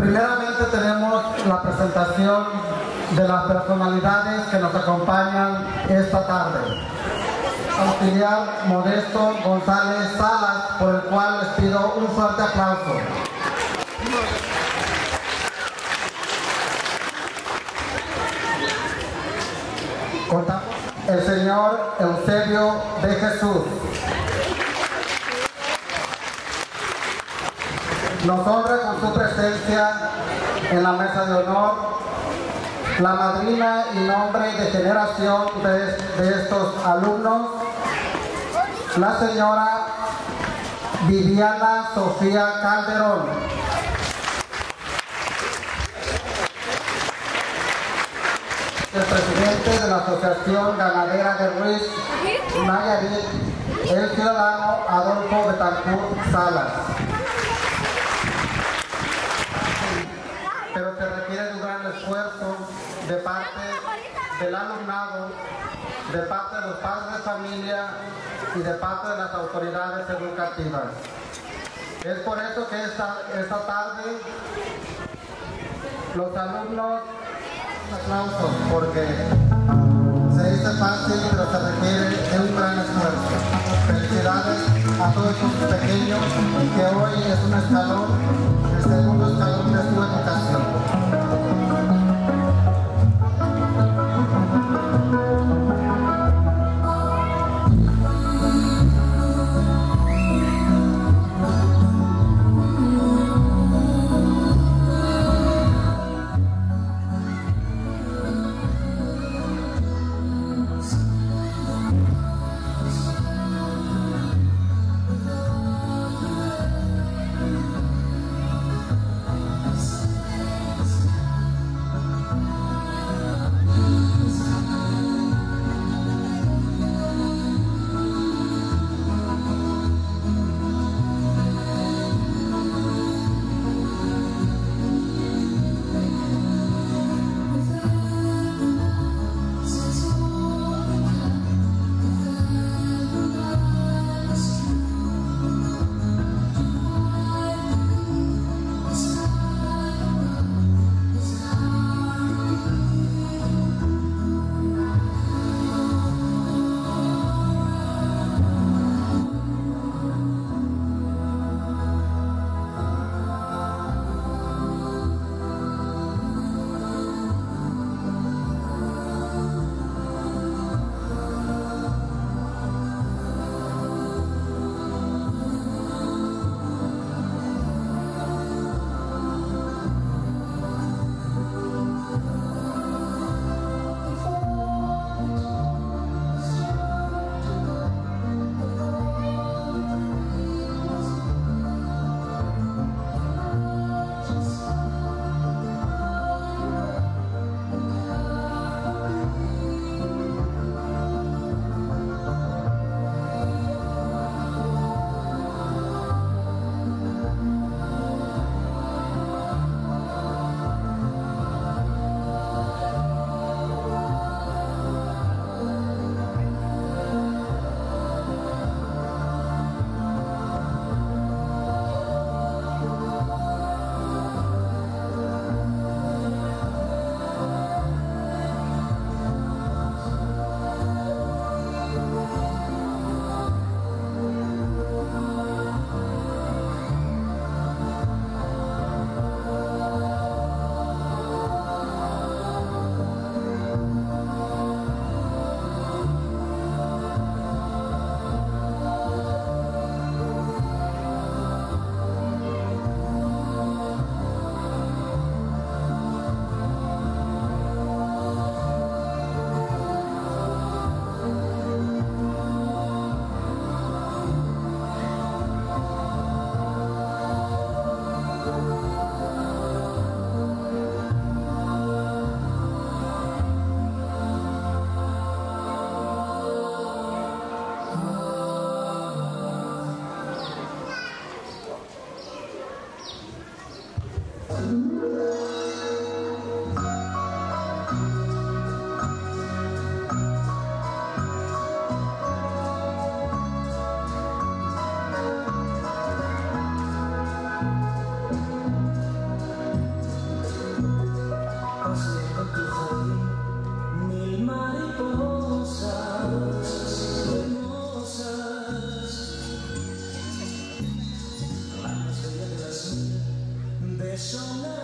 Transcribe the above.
Primeramente tenemos la presentación de las personalidades que nos acompañan esta tarde. Auxiliar Modesto González Salas, por el cual les pido un fuerte aplauso. Contamos el señor Eusebio de Jesús. Nos honra con su presencia en la mesa de honor la madrina y nombre de generación de estos alumnos, la señora Viviana Sofía Calderón. El presidente de la Asociación Ganadera de Ruiz, Nayarit, el ciudadano Adolfo Betancourt Salas. Pero se requiere de un gran esfuerzo de parte del alumnado, de parte de los padres de familia y de parte de las autoridades educativas. Es por eso que esta tarde los alumnos, aplausos, porque se dice fácil, pero se requiere de un gran esfuerzo. Felicidades a todos estos pequeños, que hoy es un escalón, el segundo escalón de su educación. Eso